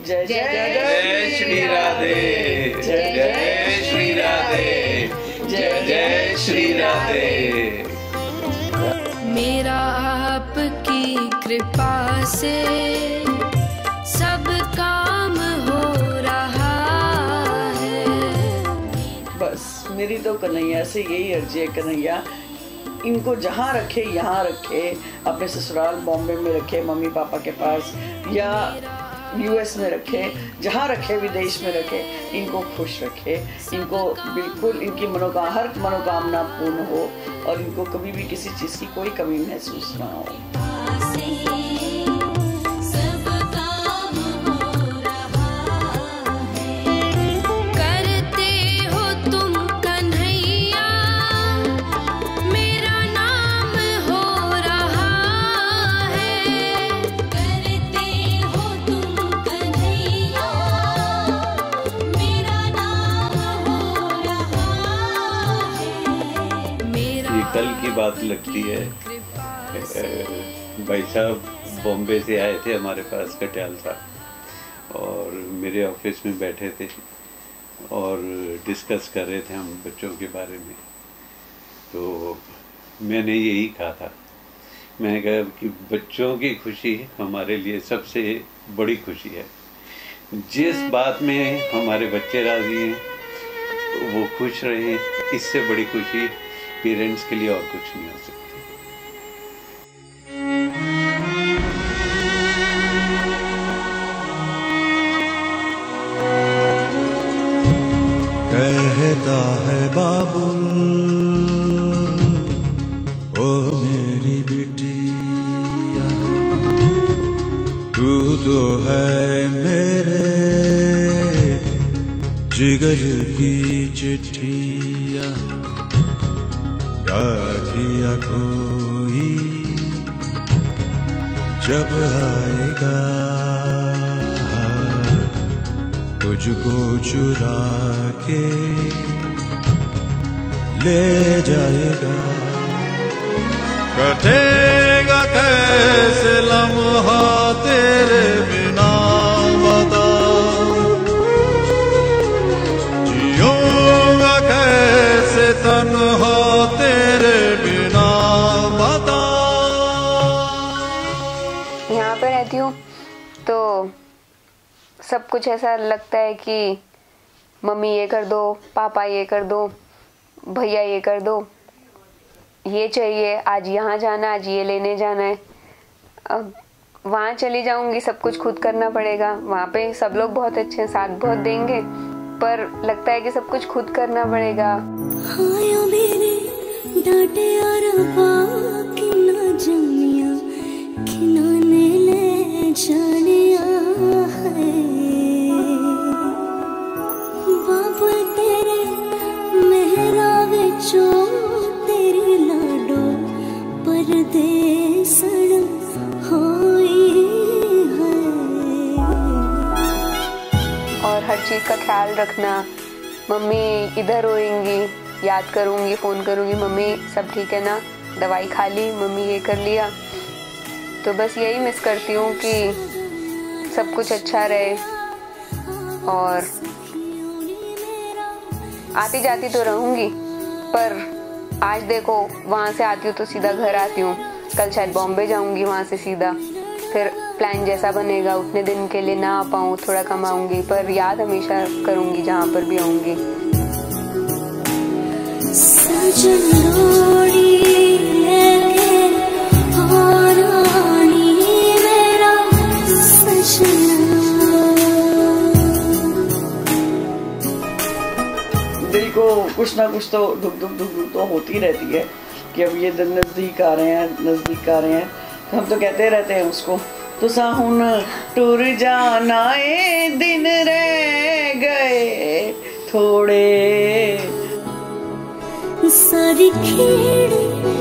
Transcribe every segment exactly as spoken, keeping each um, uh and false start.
जय जय जय श्री राधे, जय जय श्री राधे, जय जय श्री राधे। मेरा आपकी कृपा से सब काम हो रहा है। बस मेरी तो कन्हैया से यही अर्जी है, कन्हैया इनको जहाँ रखे यहाँ रखे, अपने ससुराल बॉम्बे में रखे, मम्मी पापा के पास, या यूएस में रखे, जहाँ रखे विदेश में रखे, इनको खुश रखे, इनको बिल्कुल इनकी मनोकामना हर मनोकामना पूर्ण हो और इनको कभी भी किसी चीज़ की कोई कमी महसूस ना हो। कल की बात लगती है, भाई साहब बॉम्बे से आए थे हमारे पास, कटियाल साहब, और मेरे ऑफिस में बैठे थे और डिस्कस कर रहे थे हम बच्चों के बारे में। तो मैंने यही कहा था, मैंने कहा कि बच्चों की खुशी हमारे लिए सबसे बड़ी खुशी है। जिस बात में हमारे बच्चे राजी हैं, वो खुश रहें, इससे बड़ी खुशी पेरेंट्स के लिए और कुछ नहीं हो सकती। कहता है बाबुल ओ मेरी बिटिया, तू तो है मेरे जिगर की चिट्ठिया, किया कोई जब आएगा तुझको चुरा के ले जाएगा। कटेगा कैसे लम्हा तेरे बिना बता, जिऊंगा कैसे तन्हा तेरे बिना बता। यहाँ पे रहती हूँ तो सब कुछ ऐसा लगता है कि मम्मी ये कर दो, पापा ये कर दो, भैया ये कर दो, ये चाहिए, आज यहाँ जाना, आज ये लेने जाना है। अब वहाँ चली जाऊँगी, सब कुछ खुद करना पड़ेगा। वहाँ पे सब लोग बहुत अच्छे हैं, साथ बहुत देंगे, पर लगता है कि सब कुछ खुद करना पड़ेगा। डांटे और किना जमिया खिनाने ले जानिया है, बाबा तेरे मेहरा विचों तेरी लाडो परदेसण होई है। और हर चीज का ख्याल रखना, मम्मी इधर होएंगी, याद करूंगी, फोन करूंगी, मम्मी सब ठीक है ना, दवाई खा ली, मम्मी ये कर लिया। तो बस यही मिस करती हूँ कि सब कुछ अच्छा रहे। और आती जाती तो रहूंगी, पर आज देखो वहाँ से आती हूँ तो सीधा घर आती हूँ, कल शायद बॉम्बे जाऊंगी, वहाँ से सीधा फिर प्लान जैसा बनेगा उतने दिन के लिए ना आ पाऊँ, थोड़ा कम आऊंगी, पर याद हमेशा करूंगी जहाँ पर भी आऊंगी। दिल को कुछ ना कुछ तो धुक धुक धुक धुक तो होती रहती है कि अब ये दिन नज़दीक आ रहे हैं, नज़दीक आ रहे हैं। हम तो कहते रहते हैं उसको, तो साहुन टूर जाना ए दिन रह गए थोड़े, सारी खेड़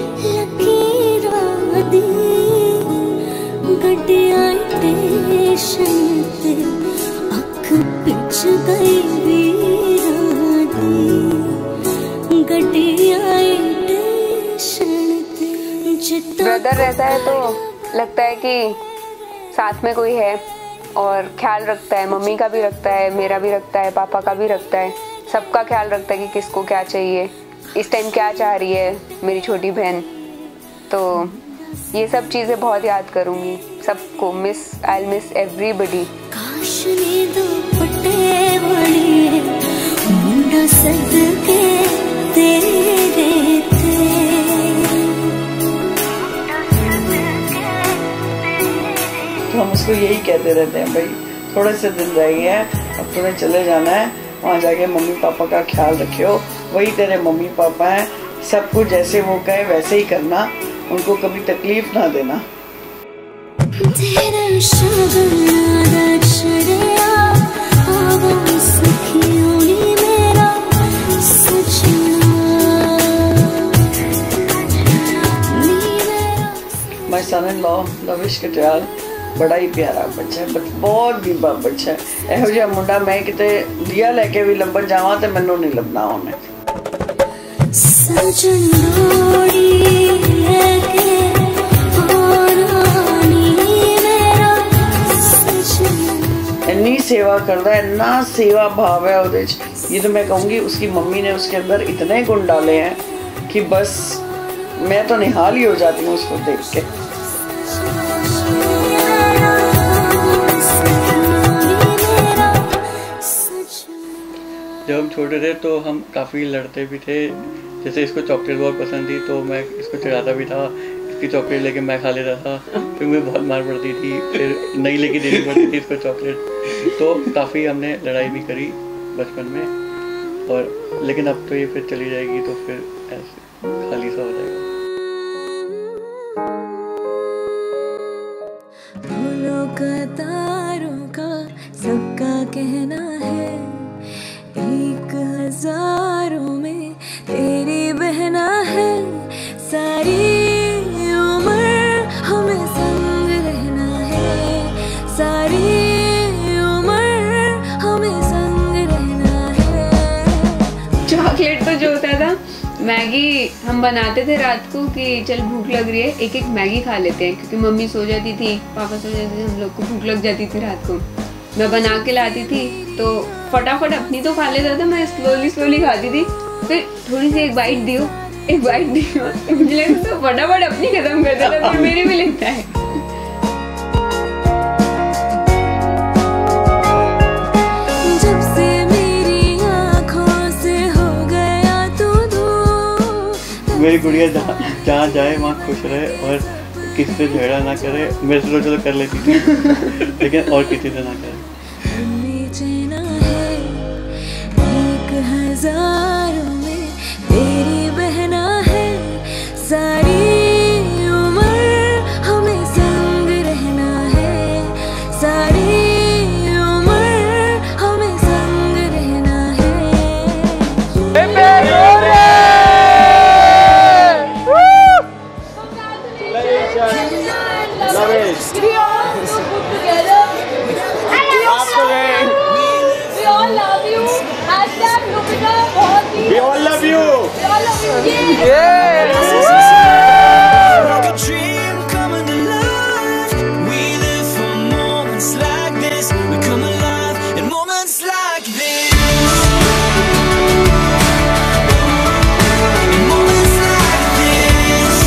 लकीरां दी गड्डियां स्टेशन ते अख पिछ गई वीरां दी गड्डियां स्टेशन ते। ब्रदर रहता है तो लगता है कि साथ में कोई है, और ख्याल रखता है, मम्मी का भी रखता है, मेरा भी रखता है, पापा का भी रखता है, सबका ख्याल रखता है कि किसको क्या चाहिए, इस टाइम क्या चाह रही है मेरी छोटी बहन। तो ये सब चीज़ें बहुत याद करूँगी, सबको मिस, आई मिस एवरीबडी। तो हम उसको यही कहते रहते हैं, भाई थोड़े से दिन रह गए हैं, अब तुम्हें चले जाना है, वहाँ जाके मम्मी पापा का ख्याल रखियो, वही तेरे मम्मी पापा हैं, सब कुछ जैसे वो कहे वैसे ही करना, उनको कभी तकलीफ ना देना। My son in law Lavish Katiyal बड़ा ही प्यारा बच्चा है, बहुत बीबा बच्चा है। ਇਹੋ ਜਿਹਾ ਮੁੰਡਾ ਮੈਂ ਕਿਤੇ ਲਿਆ ਲੈ ਕੇ ਵੀ ਲੱਭਣ ਜਾਵਾਂ ਤੇ ਮੈਨੂੰ ਨਹੀਂ ਲੱਭਣਾ ਉਹਨੇ। इतनी सेवा करता है, इतना सेवा भाव है ਉਹਦੇ ਚ। ये तो मैं कहूँगी उसकी मम्मी ने उसके अंदर इतने गुण डाले हैं कि बस मैं तो निहाल ही हो जाती हूँ उसको देख के। जब हम छोटे थे तो हम काफ़ी लड़ते भी थे। जैसे इसको चॉकलेट बहुत पसंद थी तो मैं इसको चढ़ाता भी था, इसकी चॉकलेट लेके मैं खा लेता था, फिर मुझे बहुत मार पड़ती थी, फिर नहीं लेके देनी पड़ती थी इसको चॉकलेट। तो काफ़ी हमने लड़ाई भी करी बचपन में, और लेकिन अब तो ये फिर चली जाएगी तो फिर ऐसे खाली सा हो जाएगा। फूलों का तारों का सबका कहना है, एक हजारों में तेरी बहना है, सारी उम्र हमें संग रहना है, सारी उम्र हमें संग रहना है। चॉकलेट तो जो होता था, मैगी हम बनाते थे रात को कि चल भूख लग रही है, एक एक मैगी खा लेते हैं, क्योंकि मम्मी सो जाती थी, पापा सो जाते थे, हम लोग को भूख लग जाती थी रात को। मैं बना के लाती थी तो फटाफट अपनी तो खा लेता था, मैं स्लोली स्लोली खाती थी, फिर थोड़ी सी एक बाइट दियो एक बाइट दियो मुझे लगता तो फटाफट अपनी खत्म कर देता, फिर मेरी भी लगता है। जब से मेरी आँखों से हो गया तू दूर। मेरी गुड़िया जहाँ जहाँ जाए वहाँ खुश रहे और किसी से झगड़ा ना करे। मेरे से तो चलो कर लेती थी लेकिन और किसी से ना करे। एक हजारों में तेरी बहना है, सारी उम्र हमें संग रहना है, सारी उम्र हमें संग रहना We all love you. We all love you. Yeah. Like a dream coming to life. We live for moments like this. We come alive in moments like this. In moments like this.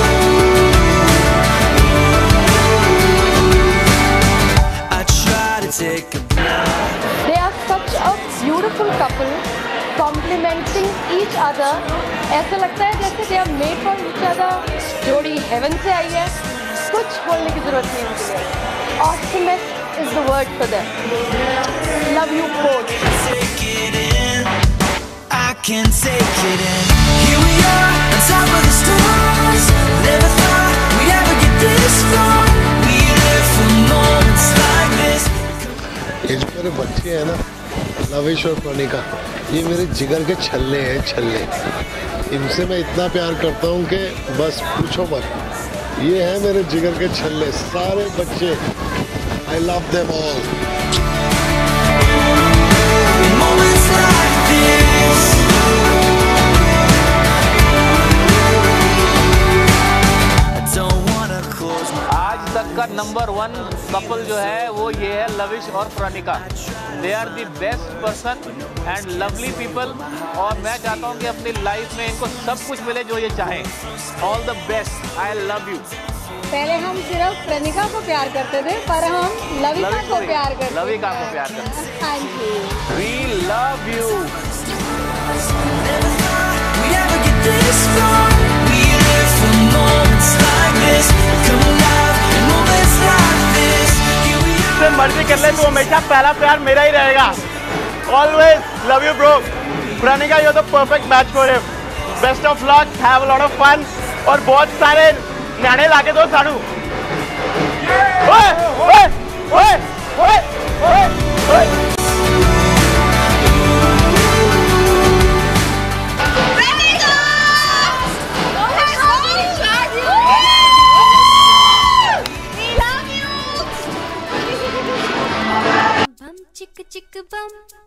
I try to take a breath. They are such a beautiful couple, complementing each other. ऐसा लगता है जैसे they are made for each other. जोड़ी heaven से आई है, कुछ बोलने की जरूरत नहीं उनके लिए. Awesome is the word for them. Love you both. Take it in, I can take it in. Here we are, on top of the stars. Never thought we'd ever get this far. We live for moments like this. ये जो मेरे बच्चे हैं ना, lavish और प्रणिका, ये मेरे जिगर के छल्ले हैं, छल्ले। इनसे मैं इतना प्यार करता हूँ कि बस पूछो मत। ये हैं मेरे जिगर के छल्ले, सारे बच्चे। I love them all. Moments like this. I don't wanna close my eyes. आज तक का नंबर वन कपल जो है वो ये है लविश और Pranika, they are the best person and lovely people. और मैं चाहता हूँ कि अपनी लाइफ में इनको सब कुछ मिले जो ये चाहें। All the best, I love you. पहले हम सिर्फ प्रणिका को प्यार करते थे, पर हम लविका को प्यार करते हैं। लविका को प्यार करते हैं। Thank you. We love you. मर्जी कर ले, तू हमेशा पहला प्यार मेरा ही रहेगा। Always love you bro. Pranika, you are the perfect match for him. Best of luck, have a lot of fun और बहुत सारे न्याणे लाके दो साड़ू। ओए ओए ओए ओए ओए ओए। चिक चिक बम।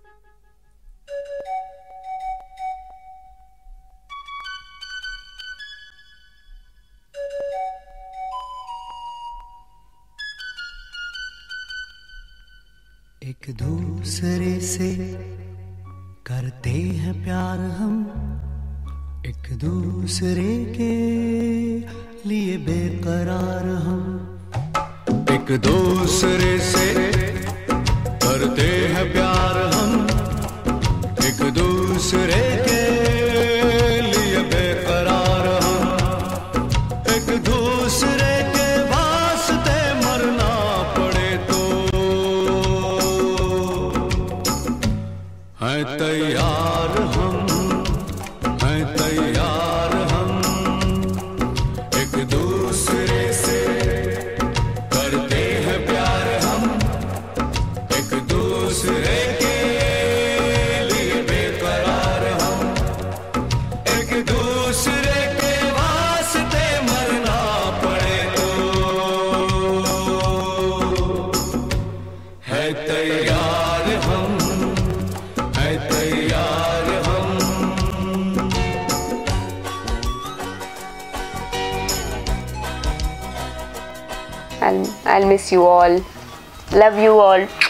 एक दूसरे से करते हैं प्यार हम, एक दूसरे के लिए बेकरार हम, एक दूसरे से करते हैं प्यार हम, एक दूसरे के लिए बेकरार हम, एक दूसरे के वास्ते मरना पड़े तो हैं तैयार हम, हैं तैयार हम, एक दूसरे से करते हैं प्यार हम, एक दूसरे के लिए बेकरार हम, एक दूसरे के वास्ते मरना पड़े तो है तैयार हम, है तैयार हम। I'll, I'll miss you all. Love you all.